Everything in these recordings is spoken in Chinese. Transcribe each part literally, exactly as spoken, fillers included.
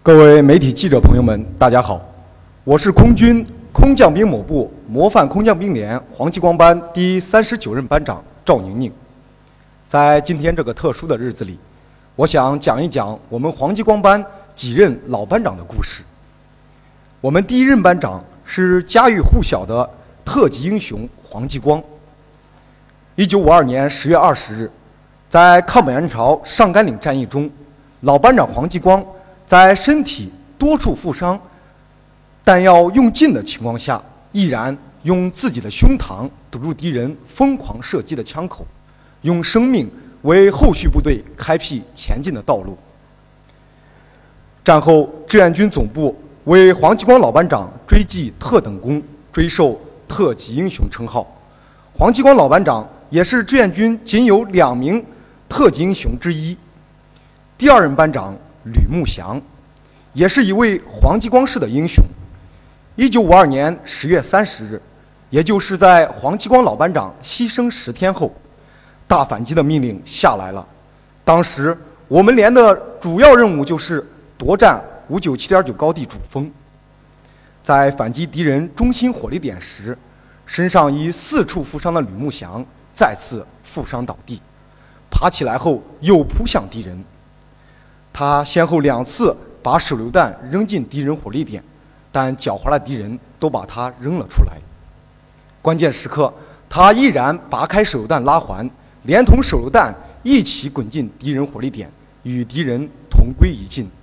各位媒体记者朋友们，大家好，我是空军空降兵某部模范空降兵连黄继光班第三十九任班长赵宁宁。在今天这个特殊的日子里，我想讲一讲我们黄继光班几任老班长的故事。我们第一任班长是家喻户晓的特级英雄黄继光。一九五二年十月二十日，在抗美援朝上甘岭战役中，老班长黄继光在身体多处负伤、弹药用尽的情况下，毅然用自己的胸膛堵住敌人疯狂射击的枪口，用生命为后续部队开辟前进的道路。战后，志愿军总部为黄继光老班长追记特等功，追授特级英雄称号。黄继光老班长也是志愿军仅有两名特级英雄之一。第二任班长吕慕祥，也是一位黄继光式的英雄。一九五二年十月三十日，也就是在黄继光老班长牺牲十天后，大反击的命令下来了。当时我们连的主要任务就是夺占五九七点九高地主峰。在反击敌人中心火力点时，身上已四处负伤的吕慕祥再次负伤倒地，爬起来后又扑向敌人。他先后两次把手榴弹扔进敌人火力点，但狡猾的敌人都把他扔了出来。关键时刻，他毅然拔开手榴弹拉环，连同手榴弹一起滚进敌人火力点，与敌人同归于尽。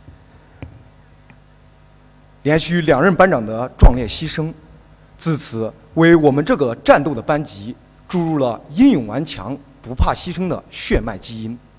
连续两任班长的壮烈牺牲，自此为我们这个战斗的班级注入了英勇顽强、不怕牺牲的血脉基因。